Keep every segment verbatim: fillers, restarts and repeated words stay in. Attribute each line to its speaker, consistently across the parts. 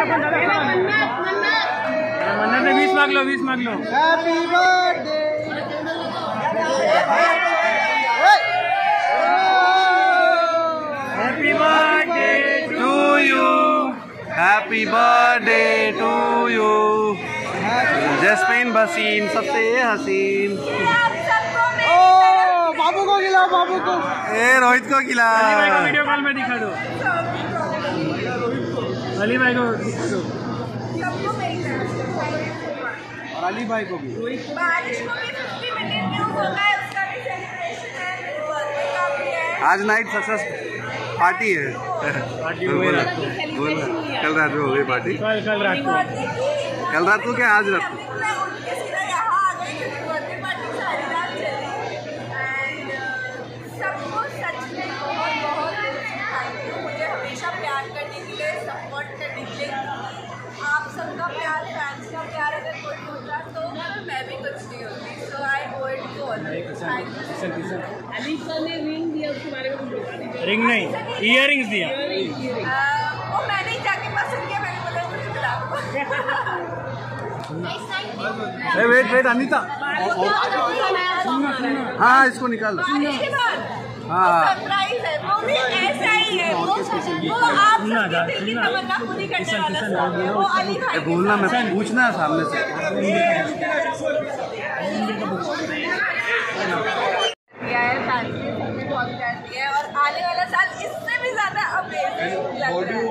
Speaker 1: मन्नत ने बीस मांग लो, बीस मांग लो।
Speaker 2: Happy birthday
Speaker 1: happy birthday to you,
Speaker 3: happy birthday to you. Jasmin Bhasin सबसे हसीन।
Speaker 2: ओ बाबू को खिलाओ, बाबू को।
Speaker 3: ए रोहित को खिला।
Speaker 1: अली भाई को वीडियो कॉल में दिखा दो, अली भाई को दिखा दो,
Speaker 2: और अली भाई को भी।
Speaker 4: बारिश को भी फिफ्टी मिनट न्यूज़ होगा है, उसका भी सेलिब्रेशन है, मेरे बर्थडे का भी है।
Speaker 3: आज नाइट सक्सेस पार्टी है।
Speaker 1: पार्टी
Speaker 3: बोल बोल कल रात को हो गई पार्टी।
Speaker 1: कल कल रात को,
Speaker 3: कल रात को क्या आज रात को?
Speaker 4: मैं उठ के सीधा यहाँ आ गई क्योंकि बर्थडे पार्टी सारी रात चली। एंड सबको सच में बहुत बहुत थैंक यू, मुझे हमेशा प्यार करने के लिए, सपोर्ट करने के लिए। आप सबका प्यार, फैंस का प्यार अगर कोई होता तो मैं भी कुछ नहीं होती। So I owe it to all. Ali sir ने रिंग दिया, उसके बारे में बता दीजिए।
Speaker 1: रिंग नहीं, इयररिंग्स दिया।
Speaker 4: वो मैंने ही जाके पसंद किया, मैंने बोला मुझे मिला।
Speaker 3: वेट वेट अनीता, हाँ इसको निकाल। हाँ
Speaker 4: सरप्राइज है, वो भी ऐसा ही है। वो वो आप सबके दिल की तमन्ना पूरी करने वाला था, वो अली भाई।
Speaker 3: बोलना मैं पूछना सामने से।
Speaker 4: किया है फैमिली ने बहुत प्यार दिया है, और आने वाला साल इससे भी ज्यादा अमेजिंग लग रहा है।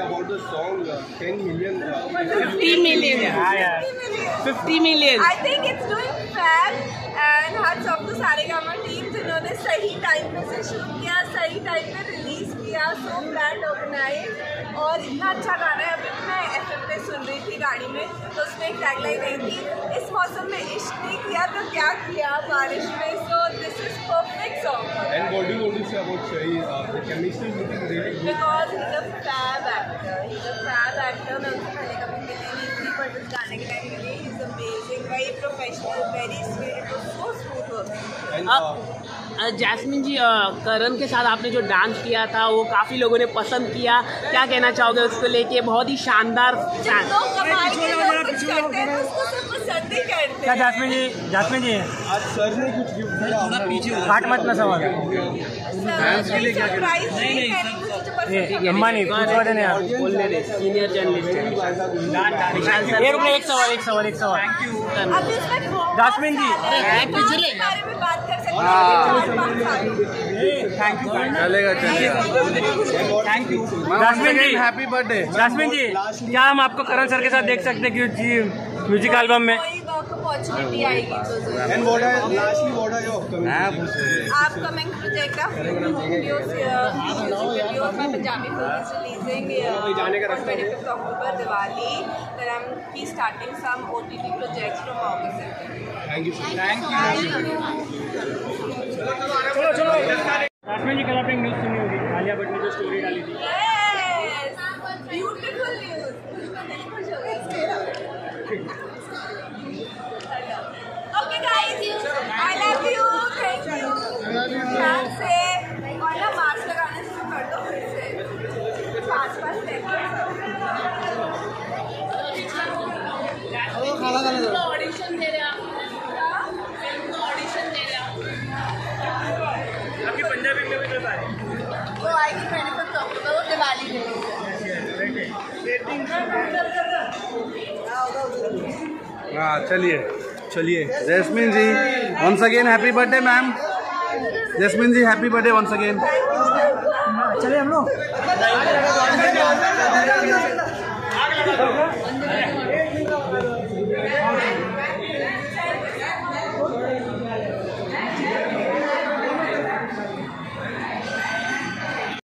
Speaker 5: fifty million. fifty million.
Speaker 4: I think it's doing fab, and hats off to Saregama team जिन्होंने सही टाइम पे से शूट किया, सही टाइम पे रिलीज किया, सो ब्रांड ऑर्गेनाइज, और इतना अच्छा गाना है। अभी मैं एफएम पे सुन रही थी गाड़ी में, तो उसमें एक टैगलाइन आई थी, इस मौसम में इश्क नहीं किया तो क्या किया बारिश में। So this is perfect song.
Speaker 6: And what do you want to say about Shahi? Uh, the chemistry is looking really good.
Speaker 4: Because he's a fab actor. He's a fab actor. मैं उससे पहले कभी मिली नहीं थी, but उस गाने के time मिली। He's amazing, very professional, very sweet. It was so smooth working.
Speaker 6: And uh,
Speaker 5: Jasmin ji, Karan के साथ आपने जो डांस किया था वो काफ़ी लोगों ने पसंद किया, क्या कहना चाहोगे उसको लेके? बहुत ही शानदार
Speaker 4: लोग कमाल के लोग कुछ करते हैं, उसको सब पसंद ही करते हैं।
Speaker 1: क्या जासमीन जी, जासमीन जी
Speaker 6: आज सर ने कुछ गिफ्ट दिया।
Speaker 1: काट मत ना सवाल।
Speaker 3: फैंस के लिए क्या कहना?
Speaker 4: नहीं नहीं,
Speaker 1: अम्मा नहीं पूछवा देने आप।
Speaker 5: सीनियर जर्नलिस्ट
Speaker 1: एक रुपये, एक सवाल, एक सवाल, एक सवाल।
Speaker 4: अभी उसमें
Speaker 1: जासमीन जी
Speaker 4: बारे में बात कर सकते हैं।
Speaker 1: थैंक यू,
Speaker 3: चलेगा चलेगा।
Speaker 1: Thank you.
Speaker 3: Jasmin ji happy birthday.
Speaker 1: Jasmin ji, क्या हम आपको करण सर के साथ देख सकते हैं कि म्यूजिक एल्बम में?
Speaker 4: अपॉर्चुनिटी आएगी तो जरूर।
Speaker 6: And what are lastly what are your upcoming?
Speaker 4: Upcoming project का वीडियोस, वीडियो का Punjabi film releasing twenty fifth October Diwali. Then I am की starting some OTT projects from August.
Speaker 6: Thank you.
Speaker 1: Thank you. चलो चलो jasmine जी, कल आपने news सुनी होगी, आलिया भट्ट ने जो स्टोरी डाली थी।
Speaker 4: Yes, beautiful news. Okay guys, I love you, thank you. ध्यान से, और ना मास्क लगाने से कर दो फिर से पास पास
Speaker 5: ऑडिशन दे रहे आप, ऑडिशन दे रहे आप।
Speaker 1: आपकी पंजाबी में भी बता रही
Speaker 4: वो आएगी ट्वेंटी फिफ्थ अक्टूबर, वो दिवाली के लिए।
Speaker 3: हाँ चलिए चलिए। Jasmin ji once again happy birthday ma'am. Jasmin ji happy birthday once again.
Speaker 1: चलिए हम लोग